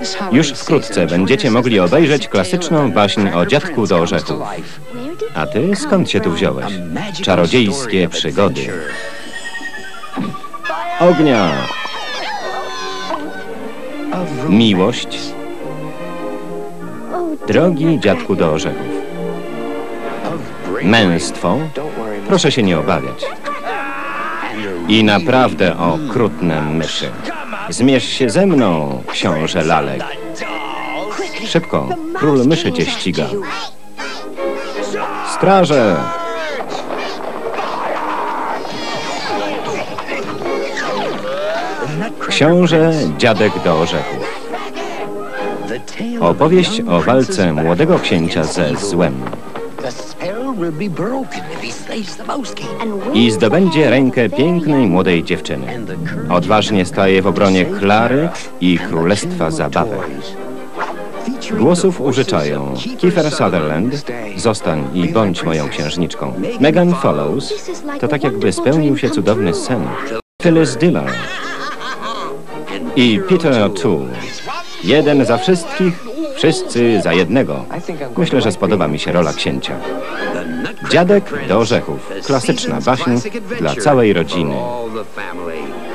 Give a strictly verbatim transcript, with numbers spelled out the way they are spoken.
Już wkrótce będziecie mogli obejrzeć klasyczną baśń o dziadku do orzechów. A ty skąd się tu wziąłeś? Czarodziejskie przygody. Ognia! Miłość. Drogi dziadku do orzechów. Męstwo. Proszę się nie obawiać. I naprawdę okrutne myszy. Zmierz się ze mną, książę Lalek. Szybko, król myszy cię ściga. Straże! Książę Dziadek do orzechów. Opowieść o walce młodego księcia ze złem. I zdobędzie rękę pięknej młodej dziewczyny. Odważnie staje w obronie Klary i królestwa zabawek. Głosów użyczają Kiefer Sutherland, zostań i bądź moją księżniczką. Megan Follows, to tak jakby spełnił się cudowny sen. Phyllis Diller i Peter O'Toole. Jeden za wszystkich, wszyscy za jednego. Myślę, że spodoba mi się rola księcia. Dziadek do orzechów. Klasyczna baśń dla całej rodziny.